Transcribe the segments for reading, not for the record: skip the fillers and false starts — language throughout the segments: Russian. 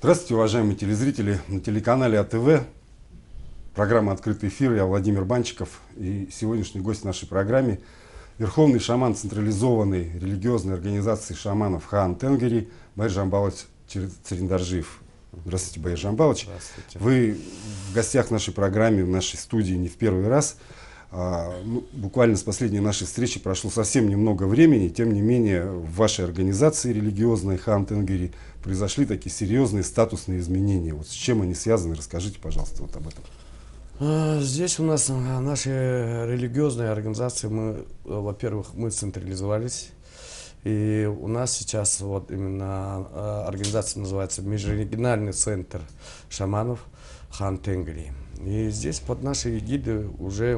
Здравствуйте, уважаемые телезрители. На телеканале АТВ программа «Открытый эфир». Я Владимир Банчиков. И сегодняшний гость в нашей программе — верховный шаман централизованной религиозной организации шаманов Хаан Тенгери Байыржан Балыч Цариндаржиев. Здравствуйте, Байыржан Балыч. Здравствуйте. Вы в гостях в нашей программе, в нашей студии не в первый раз. Буквально с последней нашей встречи прошло совсем немного времени. Тем не менее, в вашей организации религиозной Хаан Тенгери произошли такие серьезные статусные изменения. Вот с чем они связаны? Расскажите, пожалуйста, вот об этом. Здесь у нас наши религиозные организации, во-первых, мы централизовались. И у нас сейчас вот именно организация называется Межрегиональный центр шаманов Хаан Тенгери. И здесь под нашей эгидой уже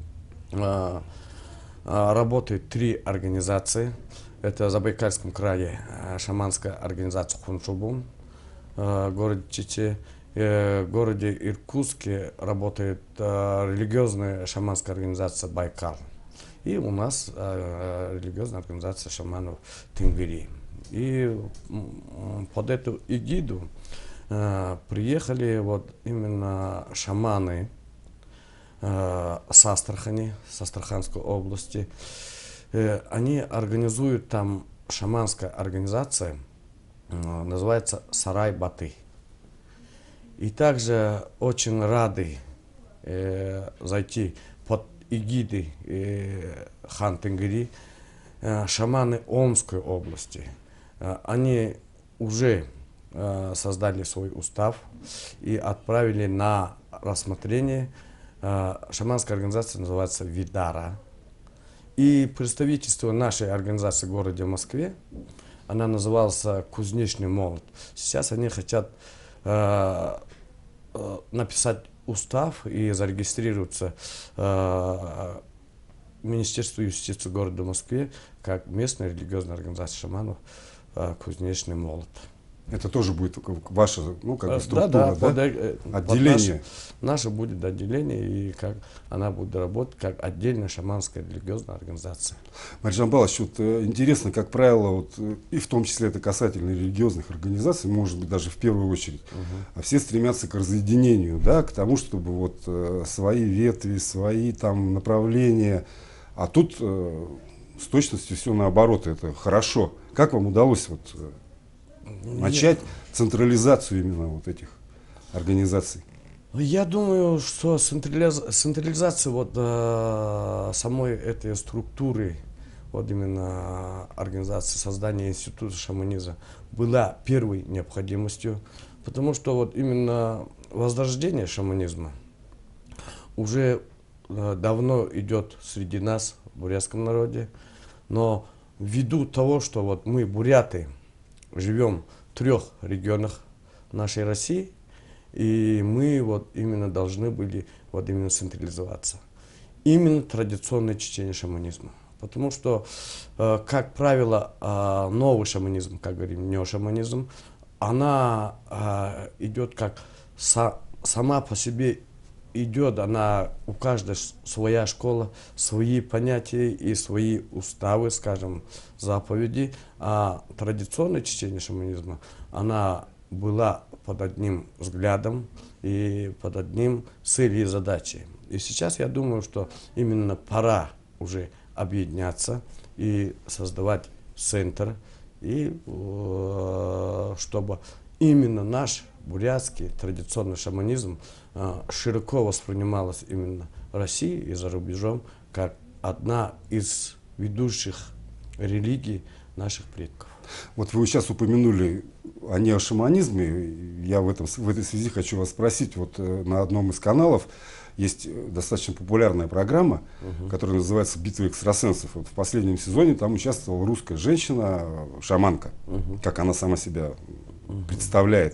работают 3 организации. Это в Забайкальском крае шаманская организация Хуншубун, город Чите, в городе Иркутске работает религиозная шаманская организация Байкал. И у нас религиозная организация шаманов Тенгери. И под эту эгиду приехали вот именно шаманы с Астрахани, с Астраханской области. Они организуют там шаманская организация, называется Сарай-Баты. И также очень рады зайти под эгидой Хаан Тенгери шаманы Омской области. Они уже создали свой устав и отправили на рассмотрение. Шаманская организация называется Видара. И представительство нашей организации в городе Москве, она называлась Кузнечный молот. Сейчас они хотят написать устав и зарегистрироваться в Министерстве юстиции города Москве как местная религиозная организация шаманов Кузнечный молот. Это тоже будет ваша, структура, да? Отделение. Наше будет отделение, и как она будет работать как отдельная шаманская религиозная организация. Байыржан Балыч, вот интересно, как правило, и в том числе это касательно религиозных организаций, может быть, даже в первую очередь, все стремятся к разъединению, да, к тому, чтобы свои ветви, свои там направления, а тут с точностью все наоборот, это хорошо. Как вам удалось начать централизацию именно этих организаций? Я думаю, что централизация самой этой структуры, именно организации создания института шаманизма, была первой необходимостью, потому что именно возрождение шаманизма уже давно идет среди нас, в бурятском народе, но ввиду того, что мы, буряты, живем в 3 регионах нашей России, и мы именно должны были именно централизоваться. Именно традиционное чтение шаманизма. Потому что, как правило, новый шаманизм, как говорим, неошаманизм, она идет как сама по себе идет, у каждой своя школа, свои понятия и свои уставы, скажем, заповеди. А традиционное чтение шаманизма, она была под одним взглядом и под одним целью и задачей. И сейчас я думаю, что именно пора уже объединяться и создавать центр, и чтобы именно наш бурятский традиционный шаманизм широко воспринималась именно в России и за рубежом как одна из ведущих религий наших предков. Вот вы сейчас упомянули о неошаманизме. Я в этой связи хочу вас спросить. На одном из каналов есть достаточно популярная программа, которая называется «Битва экстрасенсов». В последнем сезоне там участвовала русская женщина, шаманка, как она сама себя представляет.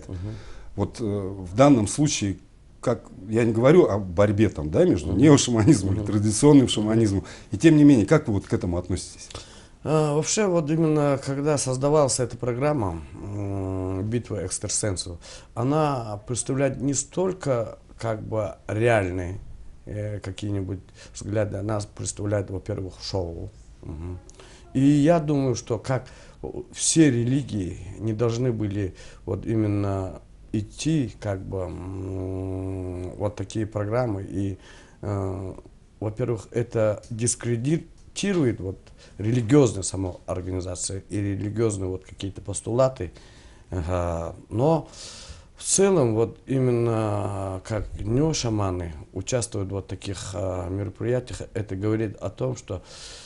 В данном случае, я не говорю о борьбе между неошаманизмом или традиционным шаманизмом, и тем не менее, как вы к этому относитесь? Вообще, именно когда создавалась эта программа «Битва экстрасенсов», она представляет не столько реальные какие-нибудь взгляды, она представляет, во-первых, шоу. И я думаю, что как все религии не должны были именно идти как бы вот такие программы. И, во-первых, это дискредитирует вот религиозную саму организацию и религиозные вот какие-то постулаты. Но в целом вот именно как неошаманы участвуют в вот таких мероприятиях, это говорит о том, что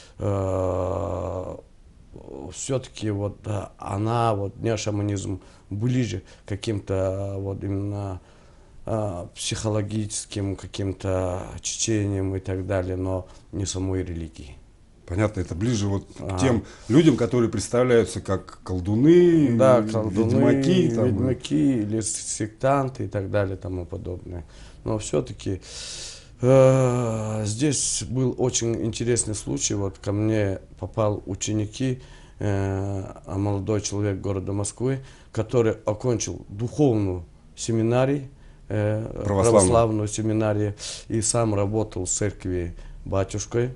все-таки вот она, вот неошаманизм ближе к каким-то вот именно психологическим каким-то течениям и так далее, но не самой религии. Понятно, это ближе вот к тем людям, которые представляются как колдуны, Да, колдуны, ведьмаки, или сектанты и так далее, тому подобное. Но все-таки здесь был очень интересный случай. Вот ко мне попал ученики, молодой человек города Москвы, который окончил духовную семинарию, православную семинарию, и сам работал в церкви батюшкой.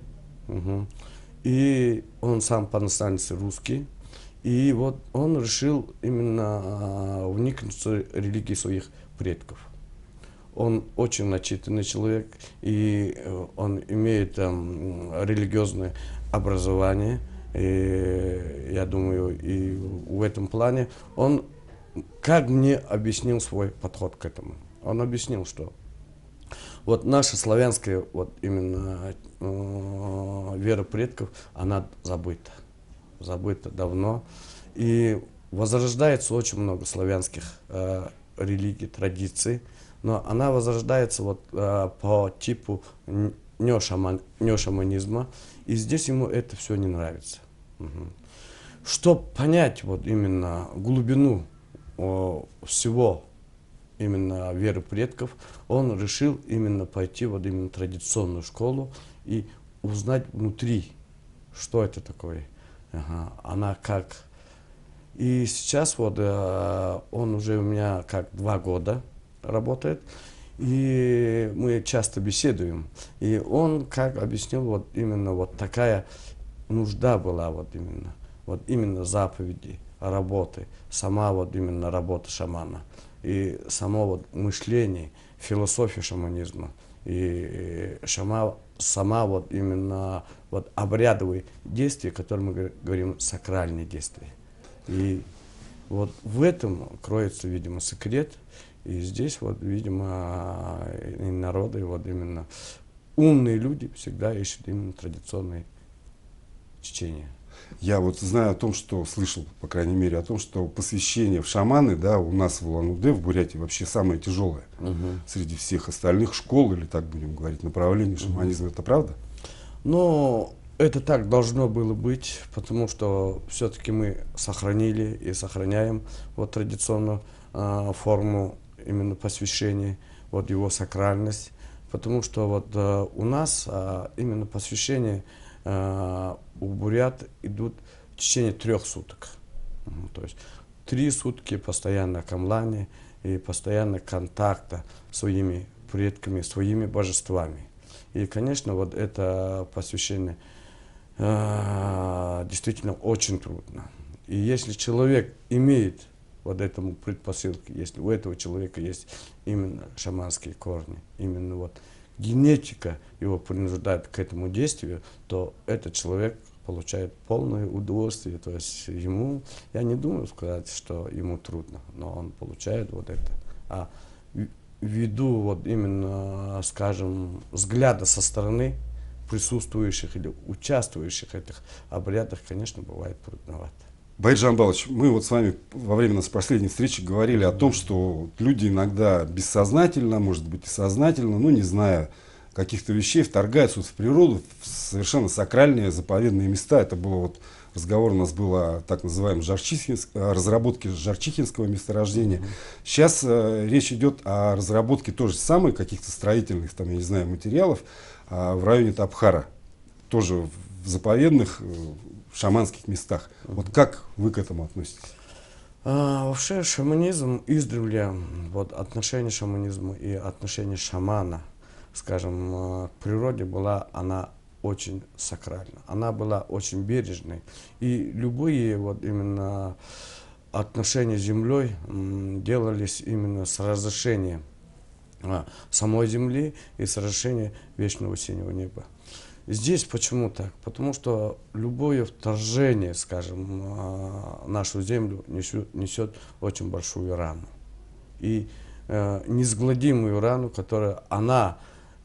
И он сам по национальности русский. И вот он решил именно вникнуть в религию своих предков. Он очень начитанный человек, и он имеет религиозное образование. И, я думаю, и в этом плане он, как мне объяснил свой подход к этому. Он объяснил, что вот наша славянская вот именно вера предков, она забыта. Забыта давно. И возрождается очень много славянских религий, традиций. Но она возрождается вот по типу неошаманизма. И здесь ему это все не нравится. Чтобы понять вот именно глубину всего именно веры предков, он решил именно пойти вот именно традиционную школу и узнать внутри, что это такое, она как. И сейчас вот он уже у меня как 2 года работает, и мы часто беседуем. И он как объяснил, вот именно вот такая нужда была вот именно заповеди, работы, сама вот именно работа шамана. И само вот мышление, философия шаманизма, и сама вот именно вот обрядовые действия, которые мы говорим, сакральные действия. И вот в этом кроется, видимо, секрет. И здесь вот, видимо, и народы, вот именно умные люди всегда ищут именно традиционные течения. Я вот знаю о том, что слышал, по крайней мере, о том, что посвящение в шаманы, да, у нас в Улан-Удэ, в Бурятии, вообще самое тяжелое среди всех остальных школ, или так будем говорить, направлений шаманизма. Это правда? Но это так должно было быть, потому что все-таки мы сохранили и сохраняем вот традиционную форму именно посвящения, вот его сакральность, потому что вот у нас именно посвящение у бурят идут в течение 3 суток. То есть 3 сутки постоянно камлания и постоянно контакта с своими предками, своими божествами. И, конечно, вот это посвящение действительно очень трудно. И если человек имеет вот этому предпосылки, если у этого человека есть именно шаманские корни, именно вот генетика его принуждает к этому действию, то этот человек получает полное удовольствие. То есть ему, я не думаю сказать, что ему трудно, но он получает вот это. А ввиду вот именно, скажем, взгляда со стороны присутствующих или участвующих в этих обрядах, конечно, бывает трудновато. Баиджан Балыч, мы вот с вами во время нашей последней встречи говорили о том, что люди иногда бессознательно, может быть и сознательно, но не зная каких-то вещей, вторгаются в природу, в совершенно сакральные, заповедные места. Это было вот разговор у нас был о так называемом разработке Жарчихинского месторождения. Сейчас речь идет о разработке тоже самой каких-то строительных, там, я не знаю, материалов в районе Табхара, тоже в заповедных шаманских местах. Вот как вы к этому относитесь? Вообще шаманизм издревле, вот отношение шаманизма и отношение шамана, скажем, к природе была она очень сакральна, она была очень бережной. И любые вот именно отношения с землей делались именно с разрешения самой земли и с разрешения вечного синего неба. Здесь почему так? Потому что любое вторжение, скажем, в нашу землю несет очень большую рану. И неизгладимую рану, которая она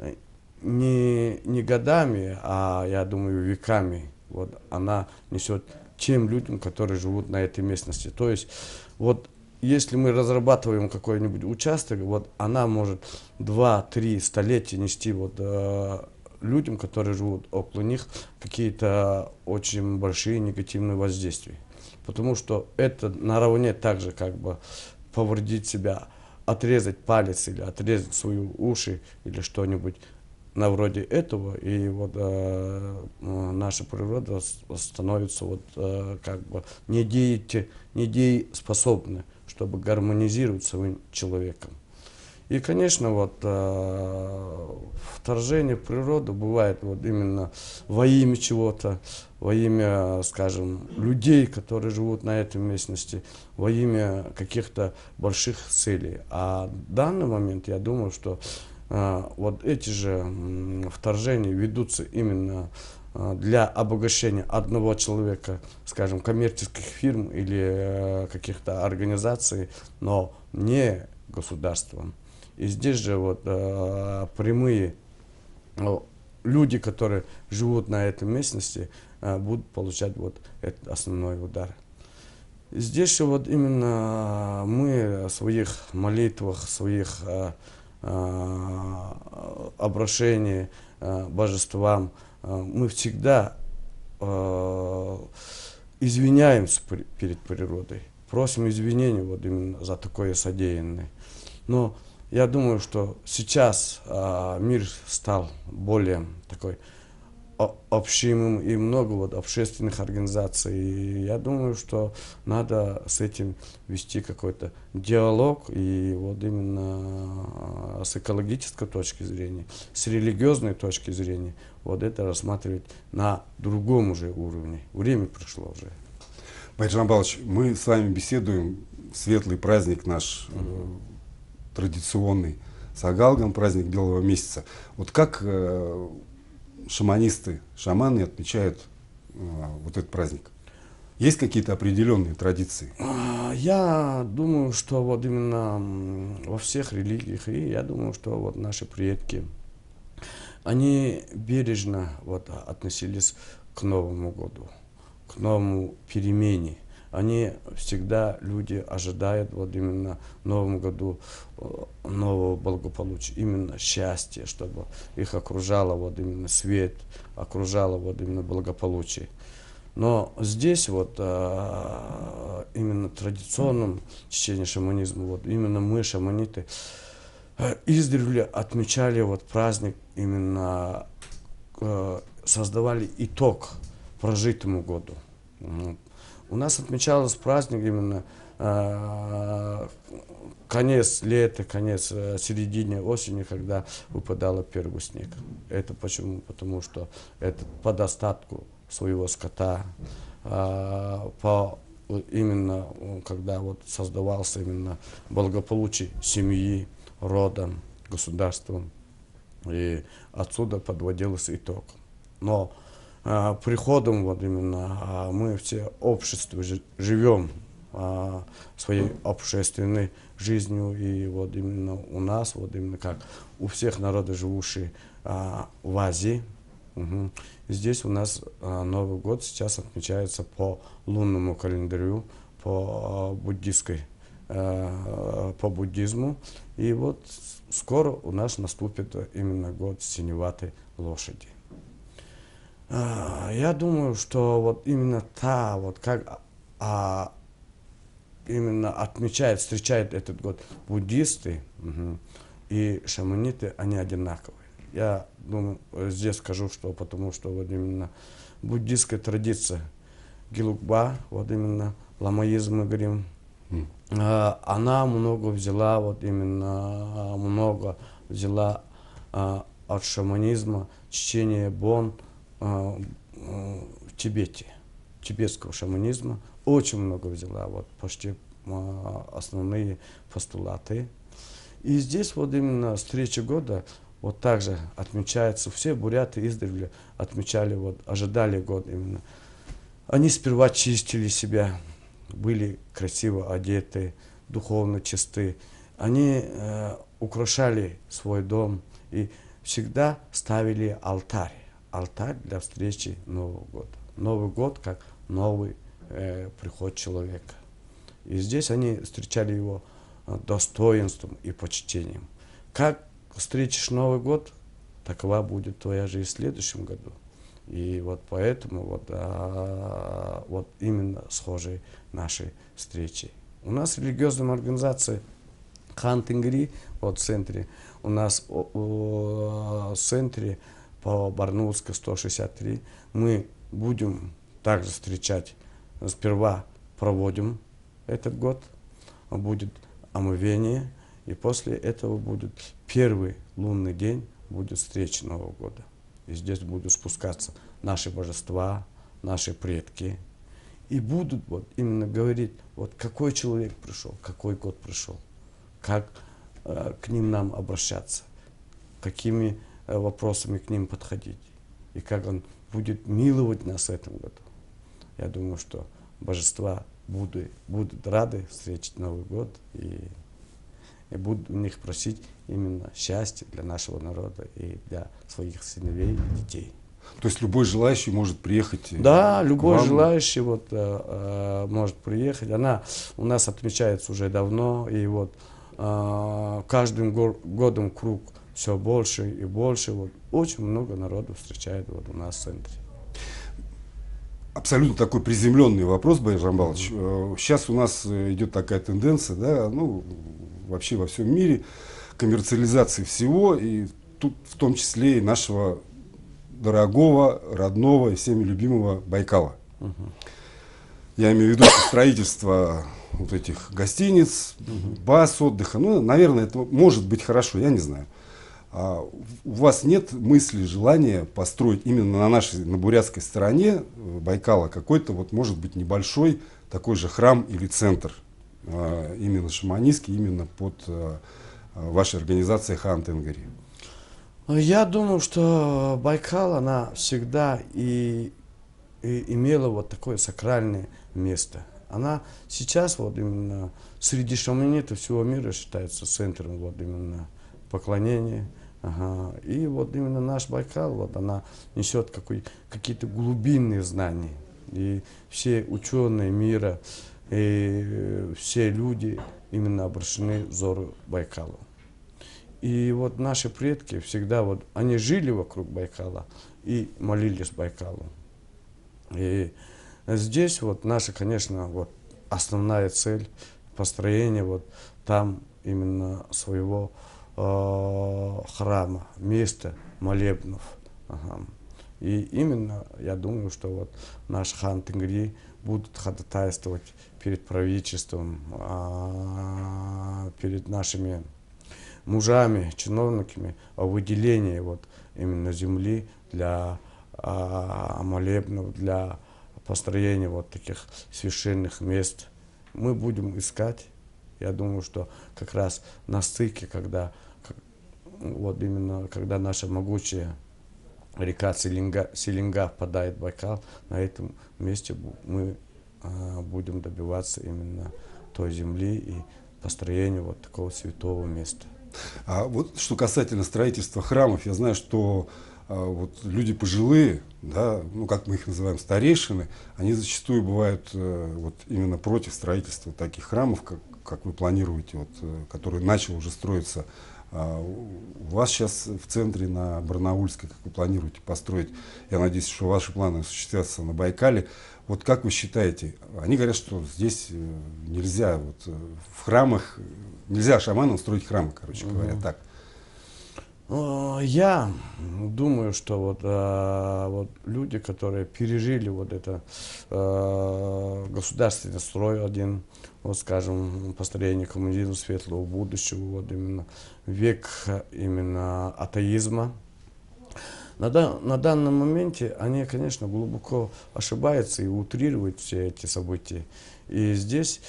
не годами, а я думаю веками, вот, она несет тем людям, которые живут на этой местности. То есть вот если мы разрабатываем какой-нибудь участок, вот она может 2-3 столетия нести вот, людям, которые живут около них, какие-то очень большие негативные воздействия. Потому что это наравне также как бы повредить себя, отрезать палец или отрезать свои уши или что-нибудь на вроде этого, и вот наша природа становится вот как бы недееспособной, чтобы гармонизировать своим человеком. И, конечно, вот вторжение в природу бывает вот именно во имя чего-то, во имя, скажем, людей, которые живут на этой местности, во имя каких-то больших целей. А в данный момент я думаю, что вот эти же вторжения ведутся именно для обогащения одного человека, скажем, коммерческих фирм или каких-то организаций, но не государством. И здесь же вот прямые люди, которые живут на этой местности, будут получать вот этот основной удар. Здесь же вот именно мы в своих молитвах, в своих обращении божествам, мы всегда извиняемся перед природой, просим извинения вот именно за такое содеянное. Но я думаю, что сейчас мир стал более такой общимым и много вот общественных организаций. И я думаю, что надо с этим вести какой-то диалог и вот именно с экологической точки зрения, с религиозной точки зрения, вот это рассматривать на другом уже уровне. Время пришло уже. Байджан Павлович, мы с вами беседуем, светлый праздник наш, традиционный, Сагалган, праздник Белого месяца. Вот как шаманисты, шаманы отмечают вот этот праздник? Есть какие-то определенные традиции? Я думаю, что вот именно во всех религиях, и я думаю, что вот наши предки, они бережно вот относились к Новому году, к новому перемене. Они всегда, люди ожидают вот именно в Новом году нового благополучия, именно счастья, чтобы их окружало вот именно свет, окружало вот именно благополучие. Но здесь вот именно в традиционном течении шаманизма, вот именно мы, шаманиты, издревле отмечали вот праздник, именно создавали итог прожитому году. У нас отмечался праздник именно конец лета, конец середины осени, когда выпадал первый снег. Это почему? Потому что это по достатку своего скота, именно когда вот создавался именно благополучие семьи, рода, государством. И отсюда подводился итог. Но приходом вот именно мы все общество живем своей общественной жизнью, и вот именно у нас, вот именно как у всех народов, живущих в Азии, здесь у нас Новый год сейчас отмечается по лунному календарю, по буддизму, и вот скоро у нас наступит именно год синеватой лошади. Я думаю, что вот именно вот как именно отмечают, встречают этот год буддисты и шаманиты, они одинаковые. Я думаю, здесь скажу, что потому что вот именно буддистская традиция Гелугба, вот именно ламаизм мы говорим, она много взяла, вот именно много взяла от шаманизма, чтения Бон в Тибете. тибетского шаманизма, очень много взяла, вот почти основные постулаты. И здесь вот именно встреча года вот также отмечается. Все буряты издревле отмечали, вот, ожидали год именно. Они сперва чистили себя, были красиво одеты, духовно чисты. Они украшали свой дом и всегда ставили алтарь. Алтарь для встречи Нового года. Новый год как новый приход человека. И здесь они встречали его достоинством и почтением. Как встретишь Новый год, такова будет твоя жизнь в следующем году. И вот поэтому вот именно схожие наши встречи. У нас религиозная организация Хан Тенгри, вот в центре, у нас в центре по Барнаульской 163 мы будем также встречать. Сперва проводим этот год, будет омовение, и после этого будет первый лунный день, будет встреча Нового года. И здесь будут спускаться наши божества, наши предки, и будут вот именно говорить, вот какой человек пришел, какой год пришел, как к ним нам обращаться, какими вопросами к ним подходить, и как он будет миловать нас в этом году. Я думаю, что божества будут рады встретить Новый год и будут у них просить именно счастья для нашего народа и для своих сыновей и детей. То есть любой желающий может приехать? Да, любой желающий вот, может приехать. Она у нас отмечается уже давно, и вот каждым годом круг все больше и больше. Вот, очень много народу встречает вот у нас в центре. Абсолютно такой приземленный вопрос, Баиржан Балыч. Сейчас у нас идет такая тенденция, да, ну, вообще во всем мире, коммерциализации всего, и тут в том числе и нашего дорогого, родного и всеми любимого Байкала. Я имею в виду строительство вот этих гостиниц, баз отдыха. Ну, наверное, это может быть хорошо, я не знаю. А у вас нет мысли, желания построить именно на бурятской стороне Байкала какой-то, вот, может быть, небольшой такой же храм или центр, именно шаманистский, именно под вашей организацией Хан Тенгри? Я думаю, что Байкал, она всегда и имела вот такое сакральное место. Она сейчас вот именно среди шаманитов всего мира считается центром вот именно поклонения. Ага. И вот именно наш Байкал, вот она несет какие-то глубинные знания. И все ученые мира, и все люди именно обращены взору Байкалу. И вот наши предки всегда вот, они жили вокруг Байкала и молились Байкалу. И здесь вот наша, конечно, вот основная цель построения вот там именно своего храма, места молебнов. Ага. И именно я думаю, что вот наш Хан Тенгри будут ходатайствовать перед правительством, перед нашими мужами, чиновниками о выделении вот именно земли для молебнов, для построения вот таких священных мест. Мы будем искать. Я думаю, что как раз на стыке, когда вот именно когда наша могучая река Селенга впадает в Байкал, на этом месте мы будем добиваться именно той земли и построения вот такого святого места. А вот что касательно строительства храмов, я знаю, что вот люди пожилые, да, ну как мы их называем, старейшины, они зачастую бывают вот именно против строительства таких храмов, как вы планируете, вот, который начал уже строиться у вас сейчас в центре на Барнаульской, как вы планируете построить. Я надеюсь, что ваши планы осуществятся на Байкале. Вот как вы считаете, они говорят, что здесь нельзя, вот, в храмах, нельзя шаманам строить храмы, короче говоря, так. Я думаю, что вот люди, которые пережили вот это государственный строй один, вот скажем, построение коммунизма, светлого будущего, вот именно век именно атеизма, На данном моменте они, конечно, глубоко ошибаются и утрируют все эти события. И здесь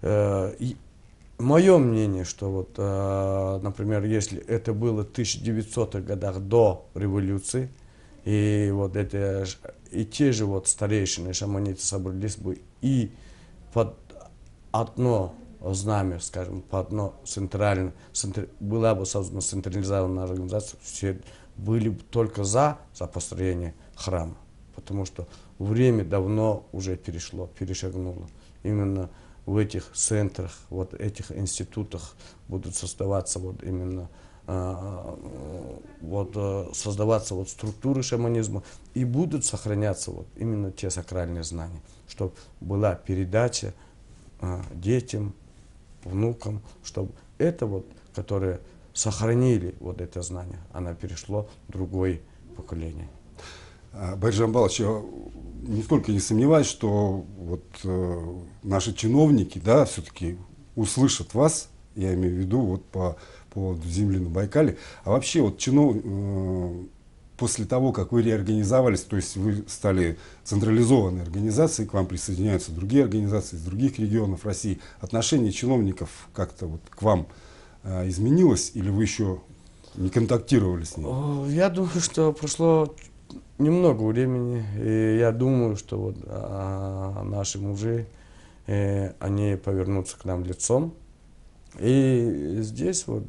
мое мнение, что вот, например, если это было в 1900-х годах до революции, и вот это, и те же вот старейшины, шаманиты собрались бы и под одно знамя, скажем, по одно была бы создана централизованная организация, все были бы только за построение храма, потому что время давно уже перешагнуло. Именно в этих центрах, вот этих институтах будут создаваться вот именно создаваться вот структуры шаманизма и будут сохраняться вот именно те сакральные знания, чтобы была передача детям, внукам, чтобы это вот, которые сохранили вот это знание, оно перешло в другое поколение. Байыржан Балыч, я нисколько не сомневаюсь, что вот наши чиновники, да, все-таки услышат вас, я имею в виду вот по поводу земли на Байкале, а вообще вот после того, как вы реорганизовались, то есть вы стали централизованной организацией, к вам присоединяются другие организации из других регионов России, отношение чиновников как-то вот к вам изменилось или вы еще не контактировали с ними? Я думаю, что прошло немного времени, и я думаю, что вот наши мужи, они повернутся к нам лицом. И здесь вот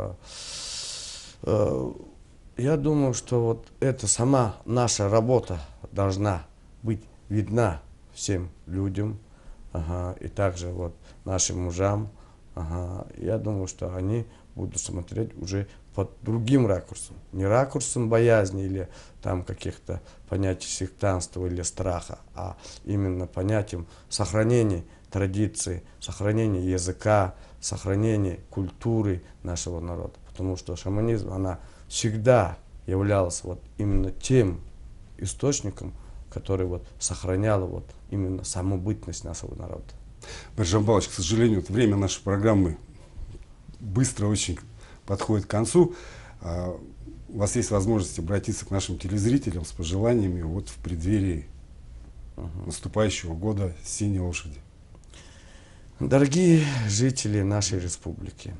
я думаю, что вот эта сама наша работа должна быть видна всем людям, и также вот нашим мужам. Я думаю, что они будут смотреть уже под другим ракурсом. Не ракурсом боязни или там каких-то понятий сектантства или страха, а именно понятием сохранения традиций, сохранения языка, сохранения культуры нашего народа. Потому что шаманизм, она всегда являлась вот именно тем источником, который вот сохранял вот именно самобытность нашего народа. Байыржан Балыч, к сожалению, время нашей программы быстро очень подходит к концу. У вас есть возможность обратиться к нашим телезрителям с пожеланиями вот в преддверии наступающего года «Синей лошади». Дорогие жители нашей республики,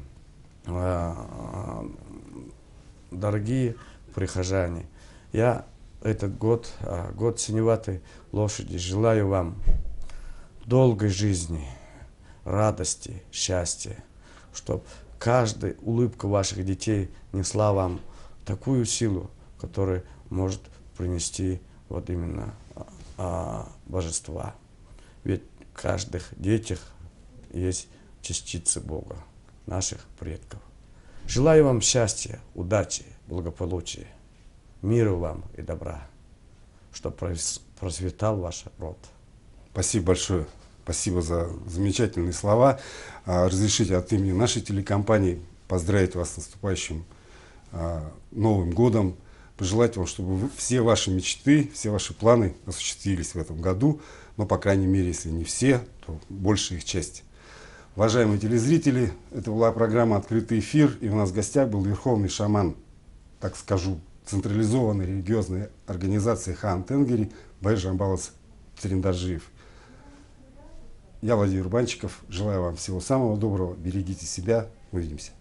дорогие прихожане, я этот год, год синеватой лошади, желаю вам долгой жизни, радости, счастья, чтобы каждая улыбка ваших детей несла вам такую силу, которая может принести вот именно божества. Ведь в каждых детях есть частицы Бога, наших предков. Желаю вам счастья, удачи, благополучия, мира вам и добра, чтобы процветал ваш род. Спасибо большое. Спасибо за замечательные слова. Разрешите от имени нашей телекомпании поздравить вас с наступающим Новым годом. Пожелать вам, чтобы все ваши мечты, все ваши планы осуществились в этом году. Но, по крайней мере, если не все, то большая их часть. Уважаемые телезрители, это была программа «Открытый эфир». И у нас в гостях был верховный шаман, так скажу, централизованной религиозной организации Хаан Тенгери Байыржан Балыч Цырендаржиев. Я Владимир Банчиков. Желаю вам всего самого доброго. Берегите себя. Увидимся.